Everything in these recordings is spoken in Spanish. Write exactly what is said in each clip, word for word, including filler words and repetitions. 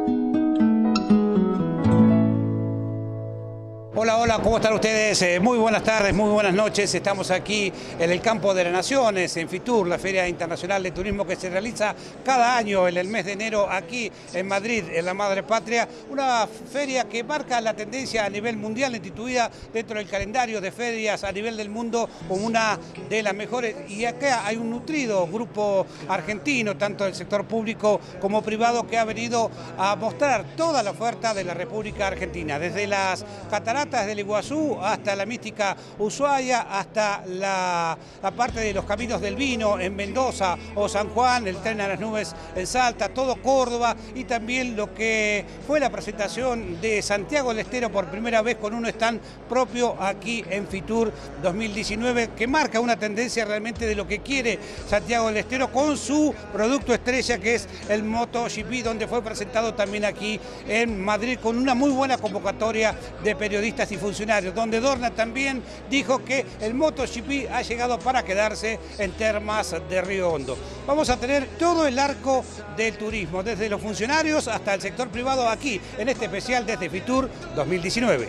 Hola, hola, ¿cómo están ustedes? Eh, muy buenas tardes, muy buenas noches. Estamos aquí en el Campo de las Naciones, en Fitur, la Feria Internacional de Turismo que se realiza cada año en el mes de enero aquí en Madrid, en la Madre Patria. Una feria que marca la tendencia a nivel mundial, instituida dentro del calendario de ferias a nivel del mundo como una de las mejores. Y acá hay un nutrido grupo argentino, tanto del sector público como privado, que ha venido a mostrar toda la oferta de la República Argentina, desde las cataratas del Iguazú hasta la mística Ushuaia, hasta la, la parte de los caminos del vino en Mendoza o San Juan, el tren a las nubes en Salta, todo Córdoba, y también lo que fue la presentación de Santiago del Estero por primera vez con un stand propio aquí en Fitur dos mil diecinueve, que marca una tendencia realmente de lo que quiere Santiago del Estero con su producto estrella, que es el MotoGP, donde fue presentado también aquí en Madrid con una muy buena convocatoria de periodistas y funcionarios, donde Dorna también dijo que el MotoGP ha llegado para quedarse en Termas de Río Hondo. Vamos a tener todo el arco del turismo, desde los funcionarios hasta el sector privado, aquí en este especial desde Fitur dos mil diecinueve.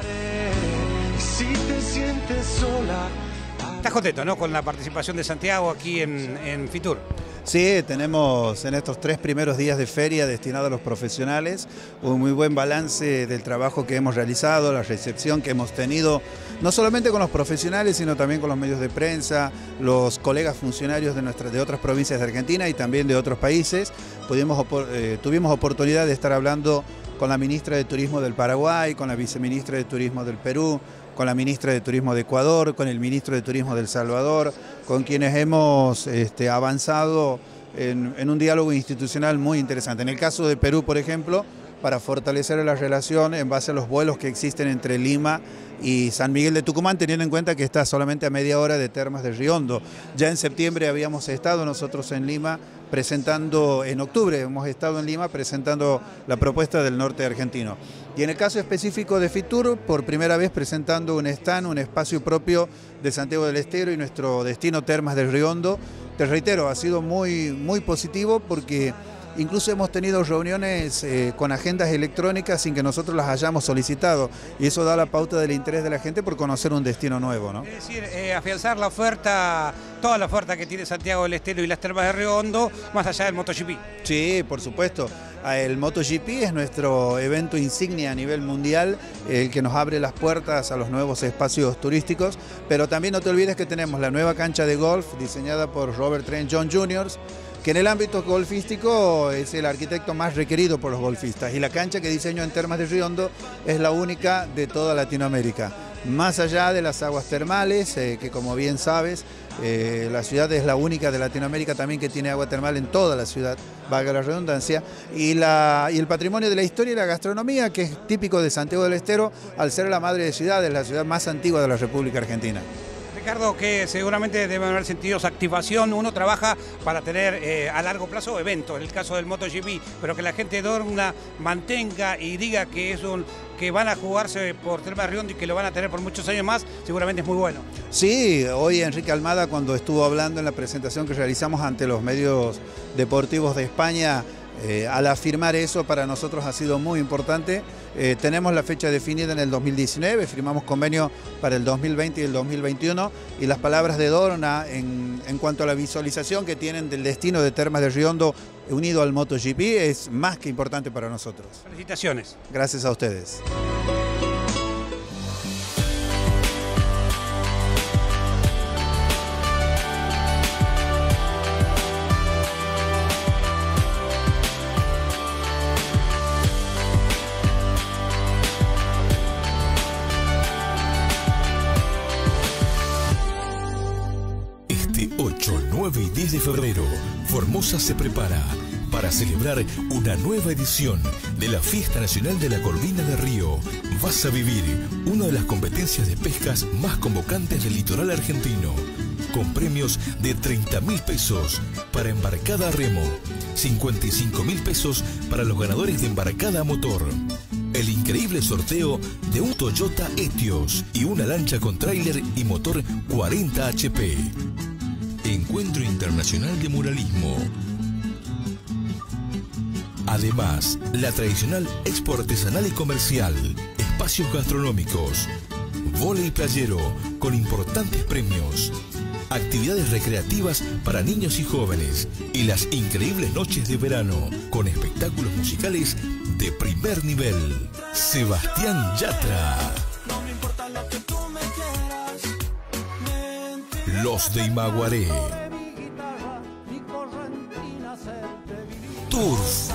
Si te sientes sola. ¿Estás contento, no, con la participación de Santiago aquí en, en Fitur? Sí, tenemos en estos tres primeros días de feria destinados a los profesionales un muy buen balance del trabajo que hemos realizado, la recepción que hemos tenido, no solamente con los profesionales, sino también con los medios de prensa, los colegas funcionarios de, nuestra, de otras provincias de Argentina y también de otros países. Pudimos, eh, tuvimos oportunidad de estar hablando con la ministra de Turismo del Paraguay, con la viceministra de Turismo del Perú, con la ministra de Turismo de Ecuador, con el ministro de Turismo de El Salvador, con quienes hemos este, avanzado en, en un diálogo institucional muy interesante. En el caso de Perú, por ejemplo, para fortalecer la relación en base a los vuelos que existen entre Lima y San Miguel de Tucumán, teniendo en cuenta que está solamente a media hora de Termas de Río Hondo. Ya en septiembre habíamos estado nosotros en Lima presentando, en octubre hemos estado en Lima presentando la propuesta del norte argentino. Y en el caso específico de Fitur, por primera vez presentando un stand, un espacio propio de Santiago del Estero y nuestro destino Termas de Río Hondo. Te reitero, ha sido muy, muy positivo porque incluso hemos tenido reuniones eh, con agendas electrónicas sin que nosotros las hayamos solicitado, y eso da la pauta del interés de la gente por conocer un destino nuevo, ¿no? Es decir, eh, afianzar la oferta, toda la oferta que tiene Santiago del Estero y las Termas de Río Hondo, más allá del MotoGP. Sí, por supuesto. El MotoGP es nuestro evento insignia a nivel mundial, el que nos abre las puertas a los nuevos espacios turísticos, pero también no te olvides que tenemos la nueva cancha de golf diseñada por Robert Trent John junior, que en el ámbito golfístico es el arquitecto más requerido por los golfistas, y la cancha que diseñó en Termas de Río Hondo es la única de toda Latinoamérica. Más allá de las aguas termales, eh, que como bien sabes, eh, la ciudad es la única de Latinoamérica también que tiene agua termal en toda la ciudad, valga la redundancia, y, la, y el patrimonio de la historia y la gastronomía, que es típico de Santiago del Estero, al ser la madre de ciudades, la ciudad más antigua de la República Argentina. Ricardo, que seguramente deben haber sentidos activación, uno trabaja para tener eh, a largo plazo eventos, en el caso del MotoGP, pero que la gente de Dorna mantenga y diga que es un que van a jugarse por Termas de Río Hondo y que lo van a tener por muchos años más, seguramente es muy bueno. Sí, hoy Enrique Almada, cuando estuvo hablando en la presentación que realizamos ante los medios deportivos de España, Eh, al afirmar eso, para nosotros ha sido muy importante. Eh, tenemos la fecha definida en el dos mil diecinueve, firmamos convenio para el dos mil veinte y el dos mil veintiuno, y las palabras de Dorna en, en cuanto a la visualización que tienen del destino de Termas de Río Hondo unido al MotoGP es más que importante para nosotros. Felicitaciones. Gracias a ustedes. ocho, nueve y diez de febrero, Formosa se prepara para celebrar una nueva edición de la Fiesta Nacional de la Corvina de Río. Vas a vivir una de las competencias de pescas más convocantes del litoral argentino, con premios de treinta mil pesos para embarcada a remo, cincuenta y cinco mil pesos para los ganadores de embarcada a motor, el increíble sorteo de un Toyota Etios y una lancha con tráiler y motor cuarenta H P. Encuentro Internacional de Muralismo. Además, la tradicional expo artesanal y comercial, espacios gastronómicos, vóley playero con importantes premios, actividades recreativas para niños y jóvenes y las increíbles noches de verano con espectáculos musicales de primer nivel. Sebastián Yatra. Los de Imaguaré. Tours.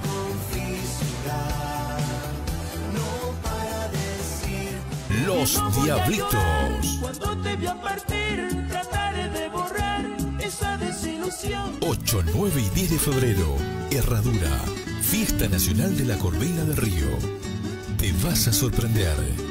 Los Diablitos. ocho, nueve y diez de febrero. Herradura. Fiesta Nacional de la Corvina del Río. Te vas a sorprender.